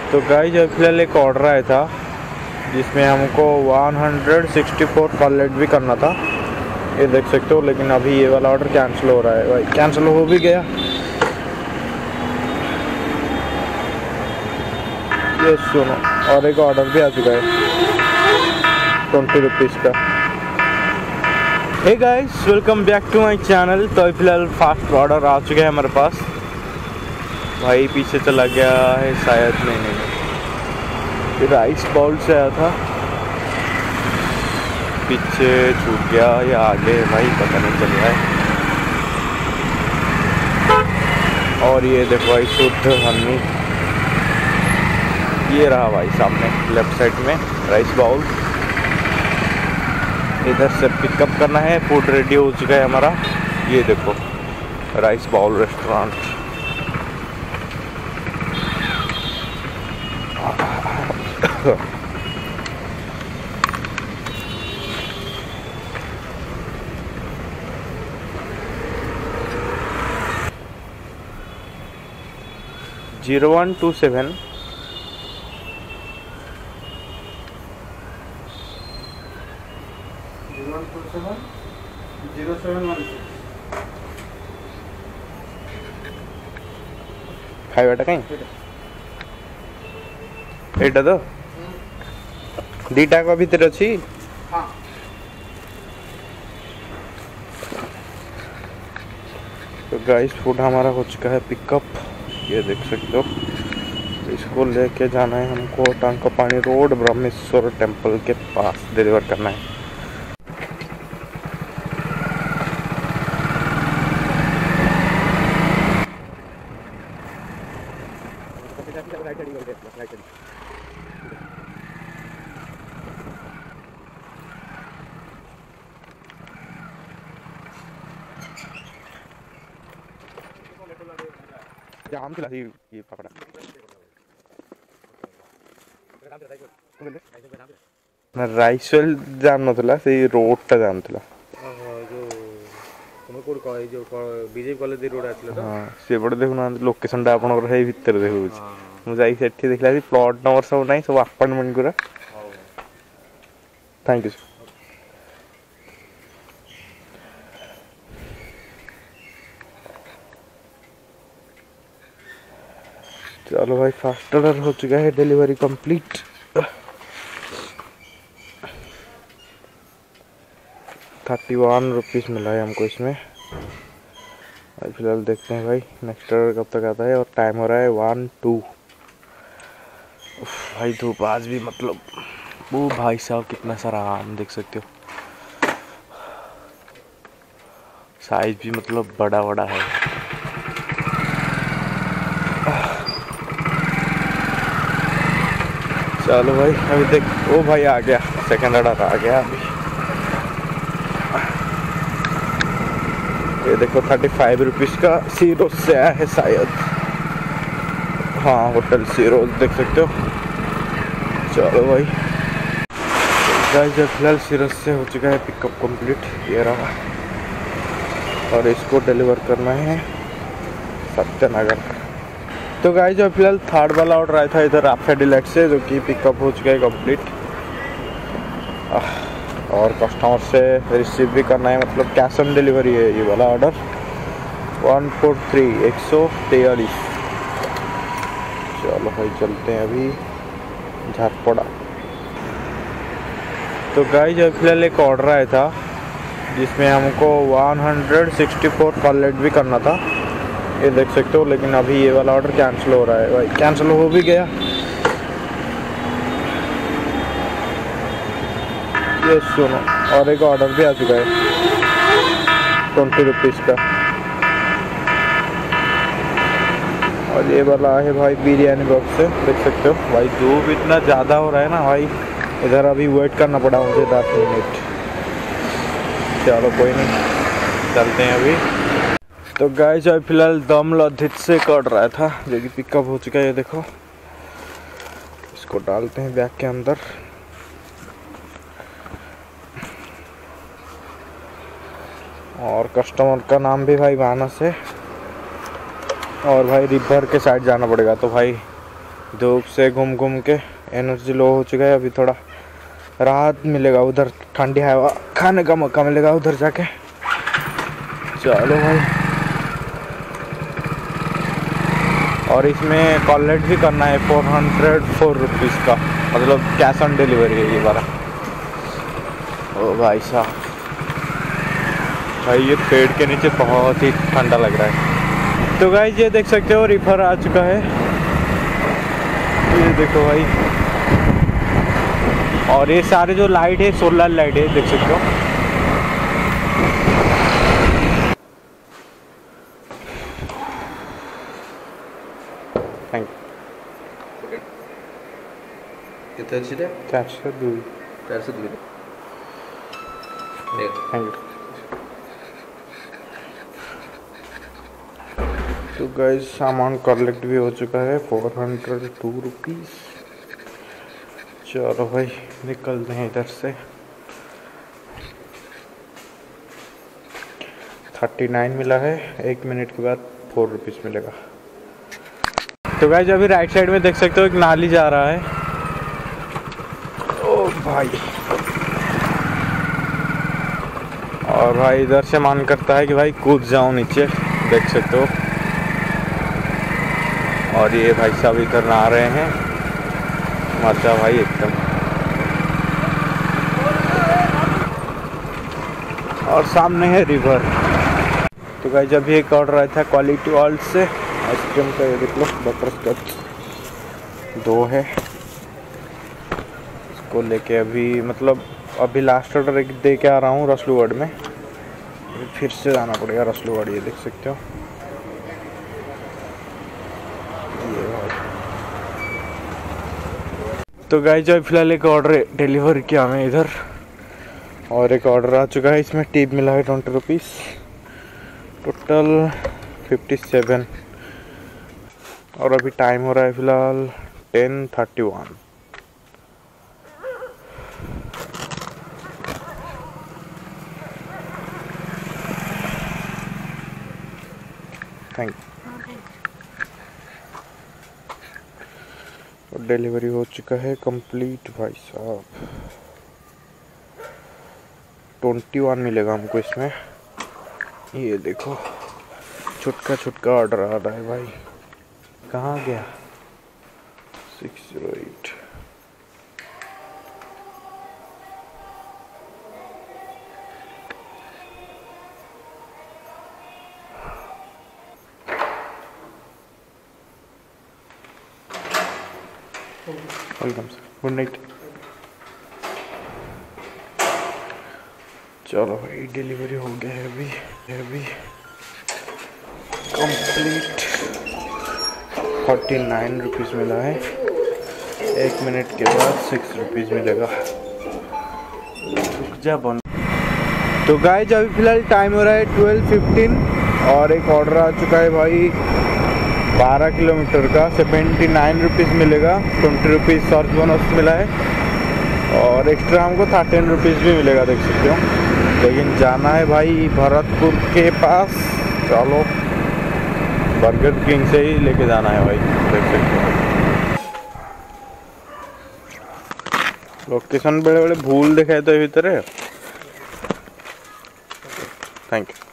तो गाइस अभी फिलहाल एक ऑर्डर आया था जिसमें हमको 164 कॉलेट भी करना था, ये देख सकते हो। लेकिन अभी ये वाला ऑर्डर कैंसिल हो रहा है भाई, कैंसिल हो भी गया। ये सुनो, और एक ऑर्डर भी आ चुका है 20 रुपीज़ का। Hey guys, welcome back to my channel. तो अभी फिलहाल फास्ट ऑर्डर आ चुका है हमारे पास। भाई पीछे चला गया है शायद, नहीं ये राइस बाउल से आया था, पीछे छूट गया या आगे भाई पता नहीं चल रहा है। और ये देखो भाई शुद्ध हनी, ये रहा भाई सामने लेफ्ट साइड में राइस बाउल। इधर से पिकअप करना है, फूड रेडी हो चुका है हमारा। ये देखो राइस बाउल रेस्टोरेंट। जीरो 127 ଖାଇବାଟା କାଇଁ ଏଇଟା ତ ଦିଟାକ ଭିତରେ ଅଛି। तो गाइस फूड हमारा हो चुका है पिकअप, ये देख सकते हो। इसको लेके जाना है हमको टांकापानी रोड ब्रह्मेश्वर टेम्पल के पास डिलीवर करना है। जाम थिला ये पकड़ा ना राइस वेल जाम नथला, से रोड टा जाम थिला। जो तुम कोड कॉलेज जो बीजेपी कॉलेज रोड आथिला तो हां से बड देखु ना लोकेशन टा आपन हे भीतर देखु मु जाई सेठी देखला कि प्लॉट नंबर सब नाही, सब अपार्टमेंट गुरा। Thank you. चलो भाई फास्ट ऑर्डर हो चुका है, डिलीवरी कंप्लीट। 31 रुपीज़ मिला है हमको इसमें। अभी फिलहाल देखते हैं भाई नेक्स्ट ऑर्डर कब तक आता है। और टाइम हो रहा है 1-2। भाई धूप आज भी मतलब, वो भाई साहब कितना सारा आम देख सकते हो, साइज भी मतलब बड़ा बड़ा है। चलो भाई अभी देख, ओ भाई आ गया, सेकंड ऑर्डर आ गया अभी। ये देखो 35 रुपीज़ का सीरोज से आया है शायद, हाँ होटल सीरोज देख सकते हो। चलो भाई गाइस फिलहाल सीरोज से हो चुका है पिकअप कंप्लीट, ये रहा। और इसको डिलीवर करना है सत्यनगर। तो गाइस जो फिलहाल थर्ड वाला ऑर्डर आया था इधर राफा डिलाइट से, जो कि पिकअप हो चुका है कंप्लीट। और कस्टमर से रिसीव भी करना है, मतलब कैश ऑन डिलीवरी है ये वाला ऑर्डर। 143 चलो भाई चलते हैं अभी झारपड़ा। तो गाइस जो फिलहाल एक ऑर्डर आया था जिसमें हमको 164 कॉलेट भी करना था, ये देख सकते हो। लेकिन अभी ये वाला ऑर्डर कैंसिल हो रहा है भाई, कैंसिल हो भी गया। ये सुनो, और एक ऑर्डर भी आ चुका है 20 रुपीज़ का। और ये वाला है भाई बिरयानी बॉक्स से, देख सकते हो। भाई धूप इतना ज़्यादा हो रहा है ना भाई, इधर अभी वेट करना पड़ा मुझे 10 मिनट। चलो कोई नहीं, चलते हैं अभी। तो गाइस अभी फिलहाल दम लद्धित से कट रहा था, जो कि पिकअप हो चुका है। ये देखो, इसको डालते हैं बैग के अंदर। और कस्टमर का नाम भी भाई मानस है। और भाई रिवर के साइड जाना पड़ेगा, तो भाई धूप से घूम घूम के एनर्जी लो हो चुका है। अभी थोड़ा राहत मिलेगा, उधर ठंडी हवा खाने का मौका मिलेगा उधर जाके। चलो भाई, और इसमें कॉलेट भी करना है 404 रुपीज़ का, मतलब कैश ऑन डिलीवरी है ये वाला। ओ भाई साहब, भाई ये पेड़ के नीचे बहुत ही ठंडा लग रहा है। तो गाइस ये देख सकते हो रिवर आ चुका है, ये देखो भाई। और ये सारे जो लाइट है सोलर लाइट है, देख सकते हो। Thank you. कितने अच्छी थे? 402। 402। Thank you. तो गाइस सामान कलेक्ट भी हो चुका है 402 रुपीज़। चलो भाई निकलते हैं इधर से। 39 मिला है, 1 मिनट के बाद 4 रुपीज़ मिलेगा। तो गाइस अभी राइट साइड में देख सकते हो एक नाली जा रहा है। ओ भाई, और भाई इधर से मन करता है कि भाई कूद जाऊं नीचे, देख सकते हो। और ये भाई साहब इधर नहा रहे हैं, मजा भाई एकदम। और सामने है रिवर। तो गाइस अभी एक ऑर्डर आया था क्वालिटी वर्ल्ड से आइसक्रीम का, ये देख लो बटर स्कॉच 2 है। इसको लेके अभी लास्ट ऑर्डर एक दे के आ रहा हूँ रसलूगढ़ में, फिर से जाना पड़ेगा रसलूगढ़। ये देख सकते हो। तो गाइस जो फिलहाल एक ऑर्डर डिलीवर किया हमें इधर, और एक ऑर्डर आ चुका है। इसमें टिप मिला है 20 रुपीज़, टोटल 57। और अभी टाइम हो रहा है फिलहाल 10:31। Thank you. डिलीवरी हो चुका है कंप्लीट भाई साहब। 21 मिलेगा हमको इसमें। ये देखो छुटका छुटका ऑर्डर आ रहा है भाई। कहाँ गया? 608। Welcome sir, good night. चलो भाई डिलीवरी हो गया है अभी कंप्लीट। 49 रुपीज़ मिला है, 1 मिनट के बाद 6 रुपीज़ मिलेगा। रुक जा बन। तो गाइस अभी फिलहाल टाइम हो रहा है 12:15 और एक ऑर्डर आ चुका है भाई 12 किलोमीटर का, 79 रुपीज़ मिलेगा। 20 रुपीज़ सर्च बोनस मिला है और एक्स्ट्रा हमको 13 रुपीज़ भी मिलेगा, देख सकते हो। लेकिन जाना है भाई भरतपुर के पास। चलो बर्गर किंग से ही लेके जाना है भाई, देख सकते हो। लोकेशन बड़े बड़े भूल दिखाए तो भीतर है। Thank you.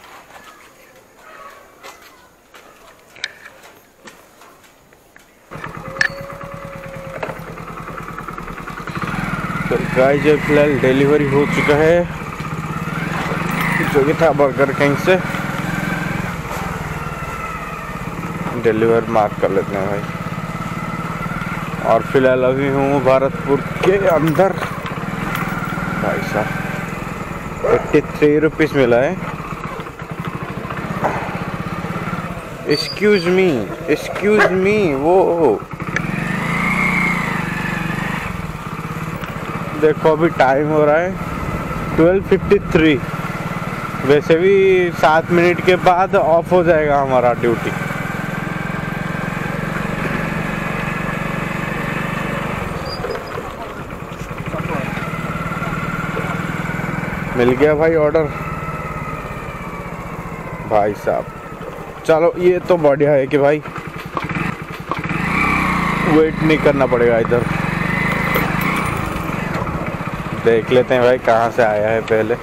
तो गाइस जो फिलहाल डिलीवरी हो चुका है, जो कि था बर्गर किंग से। डिलीवर मार्क कर लेते हैं भाई। और फिलहाल अभी हूँ भरतपुर के अंदर भाई साहब। 83 रुपीज़ मिला है। एक्सक्यूज मी वो देखो अभी टाइम हो रहा है 12:53। वैसे भी 7 मिनट के बाद ऑफ हो जाएगा हमारा ड्यूटी। मिल गया भाई ऑर्डर भाई साहब। चलो ये तो बढ़िया है कि भाई वेट नहीं करना पड़ेगा इधर। देख लेते हैं भाई कहाँ से आया है पहले।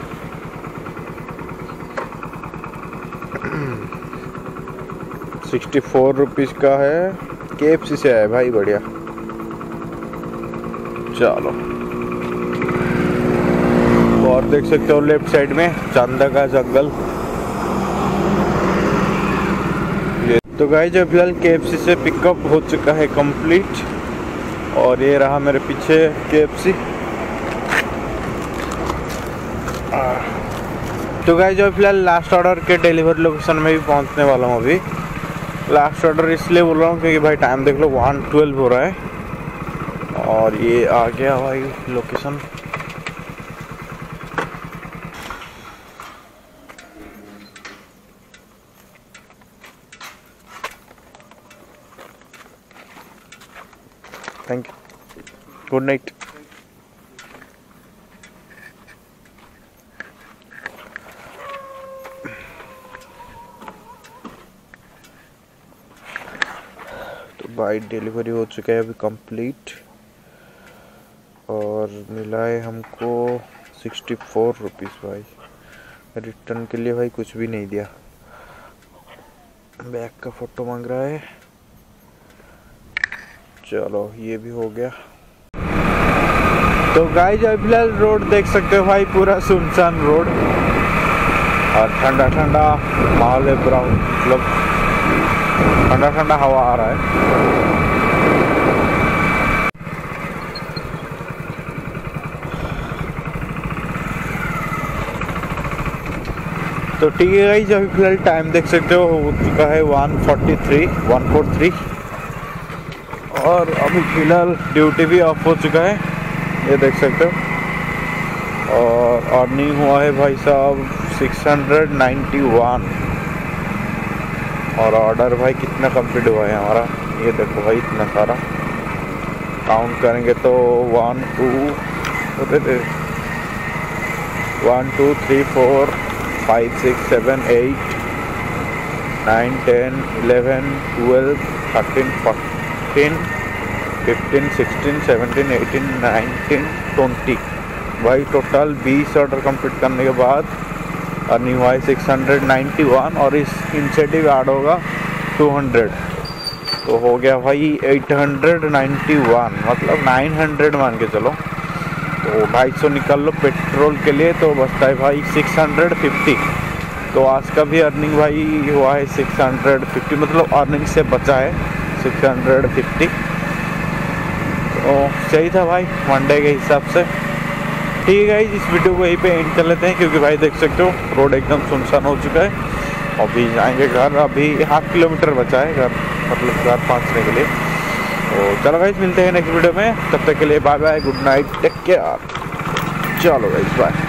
₹64 का है, KFC से आया भाई, बढ़िया। चलो, और देख सकते हो लेफ्ट साइड में चांदा का जंगल। ये तो गाइस जो फिलहाल KFC से पिकअप हो चुका है कंप्लीट, और ये रहा मेरे पीछे KFC। तो गाइस जो फिलहाल लास्ट ऑर्डर के डिलीवरी लोकेशन में भी पहुंचने वाला हूँ अभी। लास्ट ऑर्डर इसलिए बोल रहा हूँ क्योंकि भाई टाइम देख लो 1:12 हो रहा है, और ये आ गया भाई location. Thank you, good night. तो भाई डिलीवरी हो चुका है अभी कंप्लीट, और मिला है हमको ₹64 भाई। रिटर्न के लिए भाई कुछ भी नहीं दिया। बैग का फोटो मांग रहा है। चलो ये भी हो गया। तो गाइस जो फिलहाल रोड देख सकते हो भाई, पूरा सुनसान रोड, और ठंडा ठंडा माहौल है पूरा, मतलब ठंडा ठंडा हवा आ रहा है। तो ठीक है गाइस, अभी फिलहाल टाइम देख सकते हो चुका है 143, और अभी फिलहाल ड्यूटी भी ऑफ हो चुका है, ये देख सकते हो। और अर्निंग हुआ है भाई साहब 691, और ऑर्डर भाई कितना कंप्लीट हुआ है हमारा, ये देखो भाई इतना सारा। काउंट करेंगे तो 1 2 3 4 5 6 7 8 9 10 11 12 13 14 15 16 17 18 19 20 भाई टोटल 20 ऑर्डर कंप्लीट करने के बाद अर्निंग हुआ है 691, और इस इंसेंटिव ऐड होगा 200, तो हो गया भाई 891, मतलब 900 मान के चलो। तो 250 निकाल लो पेट्रोल के लिए, तो बचता है भाई 650। तो आज का भी अर्निंग भाई हुआ है 650, मतलब अर्निंग से बचा है 650। तो सही था भाई मंडे के हिसाब से। ठीक है, इस वीडियो को यहीं पे एंड कर लेते हैं, क्योंकि भाई देख सकते हो रोड एकदम सुनसान हो चुका है। अभी जाएंगे घर, अभी 0.5 किलोमीटर बचा है घर, मतलब घर पहुँचने के लिए। तो चलो गाइस मिलते हैं नेक्स्ट वीडियो में, तब तक के लिए bye bye, good night, take care. चलो गाइस बाय।